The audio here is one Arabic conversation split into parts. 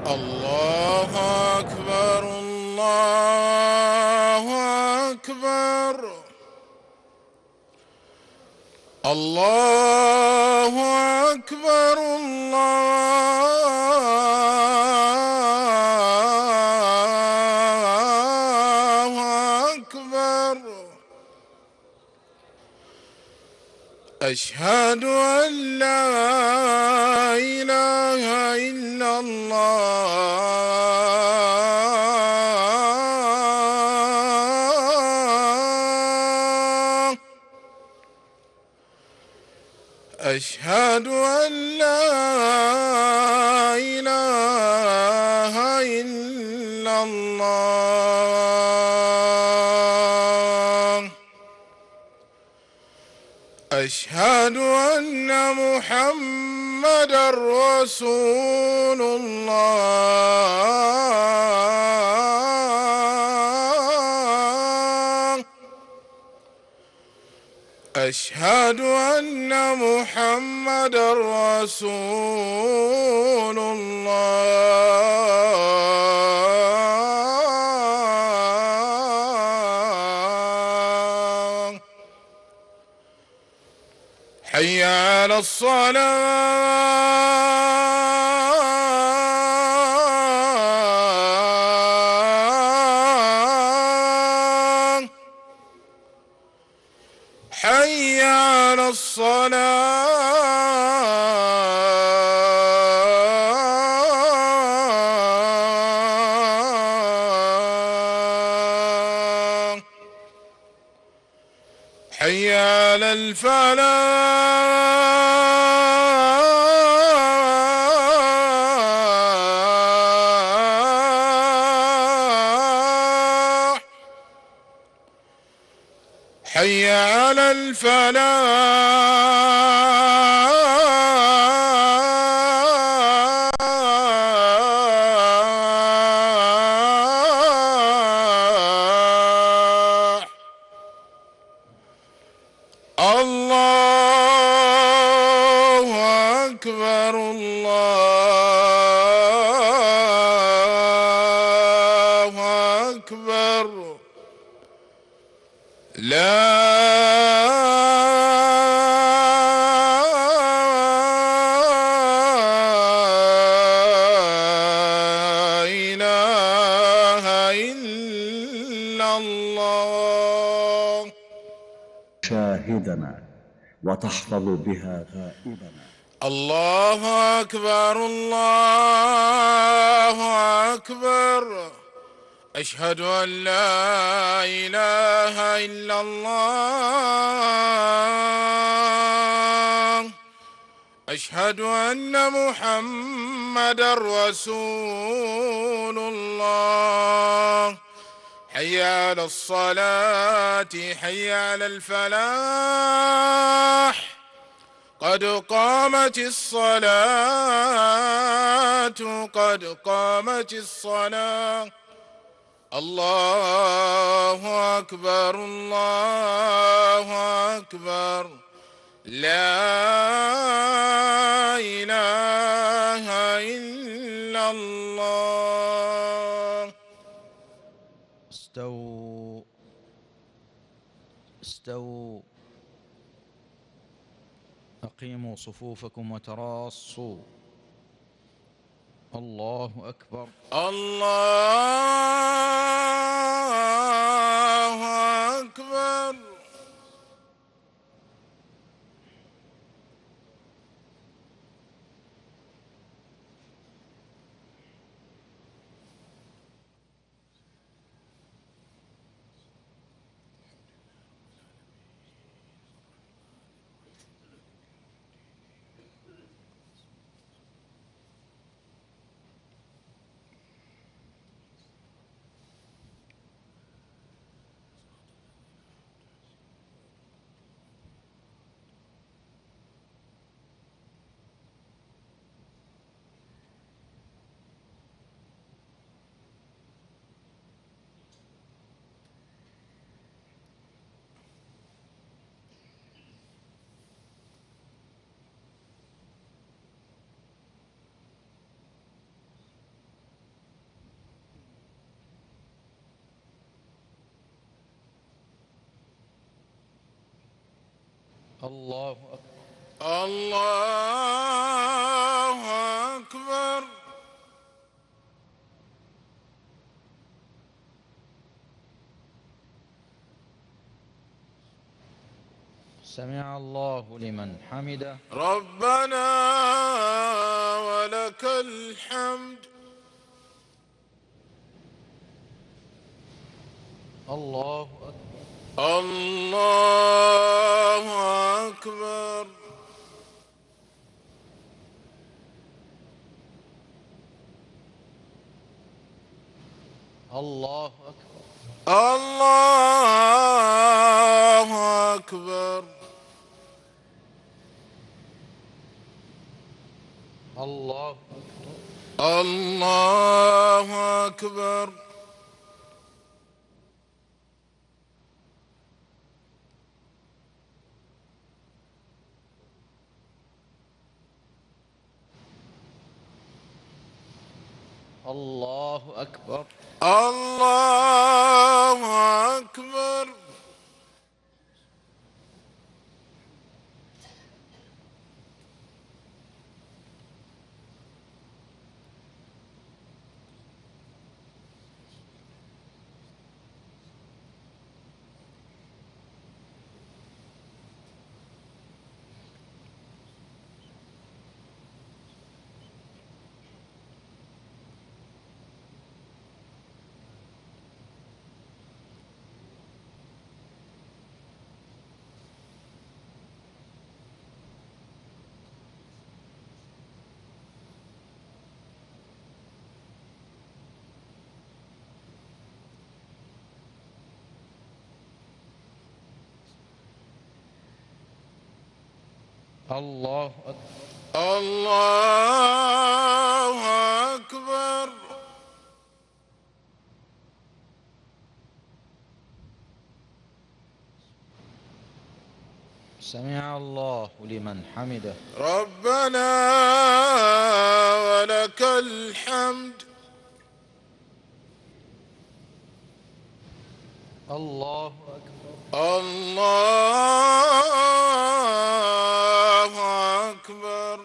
الله أكبر الله أكبر الله أكبر الله أكبر أشهد أن لا إله إلا الله أشهد أن لا إله إلا الله أشهد أن محمدًا رسول الله أشهد أن محمدًا رسول الله حي على الصلاة حي على الصلاة حي على الفلاح حي على الفلاح الله أكبر الله أكبر لا إله إلا الله شاهدنا وتحفظ بها غائبنا. الله أكبر الله أكبر أشهد أن لا إله إلا الله أشهد أن محمدًا رسول الله حي على الصلاة حي على الفلاح قد قامت الصلاة قد قامت الصلاة الله أكبر الله أكبر لا إله إلا الله استووا استووا أقيموا صفوفكم وتراصوا. الله أكبر الله أكبر الله أكبر. الله أكبر. سمع الله لمن حمده. ربنا ولك الحمد. الله أكبر. الله أكبر. الله أكبر. الله أكبر. الله أكبر. الله أكبر. الله أكبر. الله أكبر. الله أكبر. الله أكبر. سمع الله لمن حمده. ربنا ولك الحمد. الله أكبر. الله أكبر.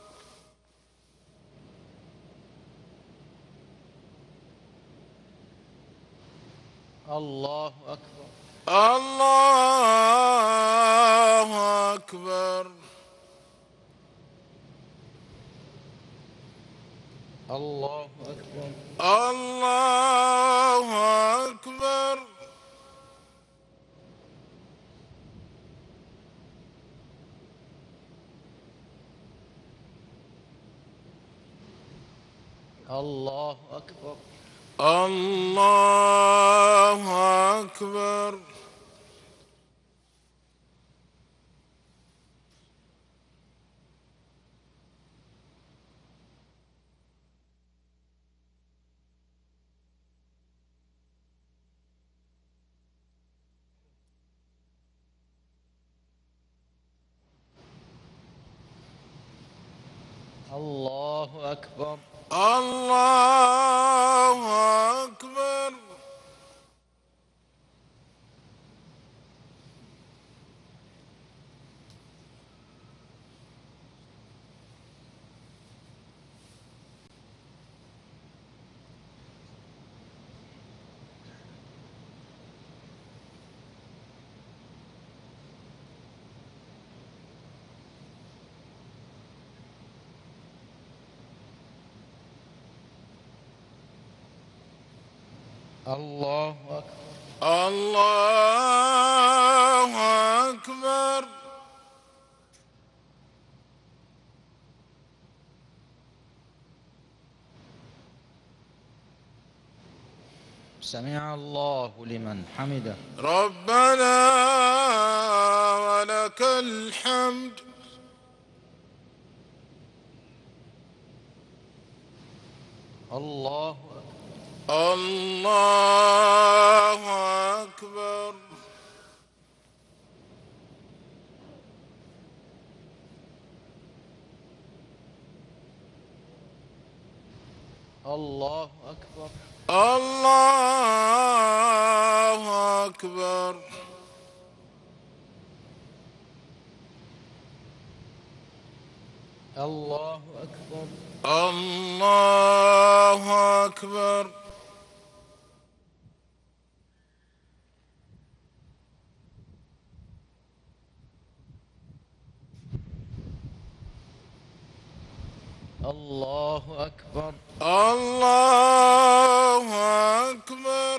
الله أكبر. الله أكبر. الله أكبر. الله أكبر. الله أكبر. الله أكبر. الله أكبر. الله أكبر. الله أكبر. الله أكبر. سمع الله لمن حمده. ربنا ولك الحمد. الله أكبر. الله أكبر. الله أكبر. الله أكبر. الله أكبر. الله أكبر. الله أكبر. الله أكبر.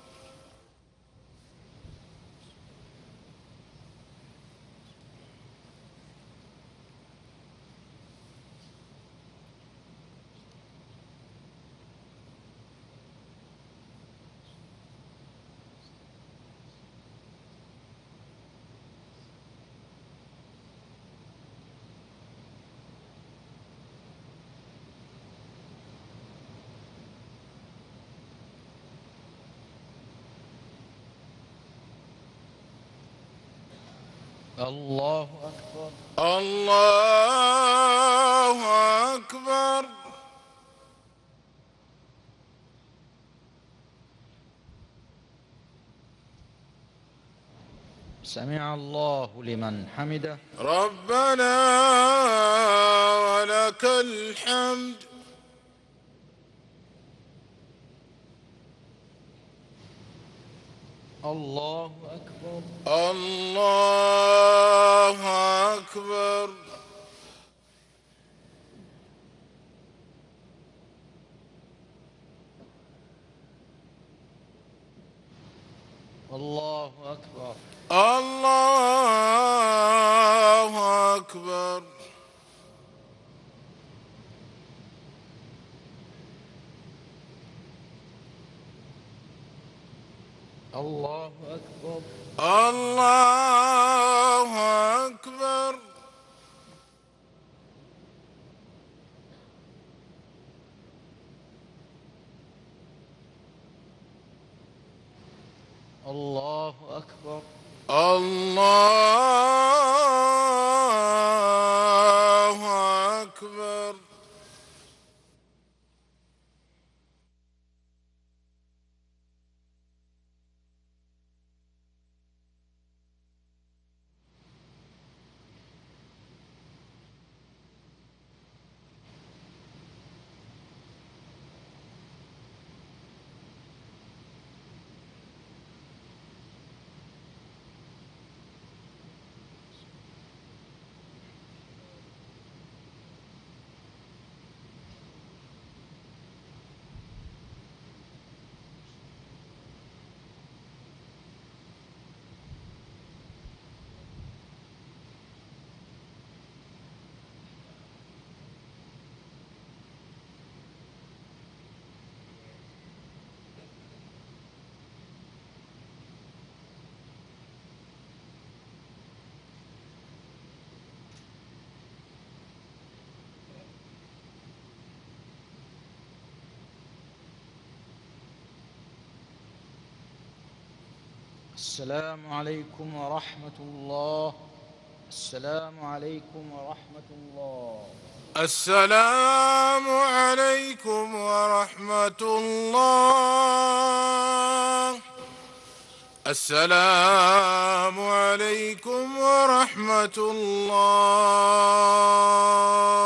الله أكبر. الله أكبر. سمع الله لمن حمده. ربنا ولك الحمد. الله أكبر. الله أكبر. الله أكبر. الله أكبر. الله أكبر. الله أكبر. الله أكبر. الله أكبر. السلام عليكم ورحمة الله. السلام عليكم ورحمة الله. السلام عليكم ورحمة الله. السلام عليكم ورحمة الله.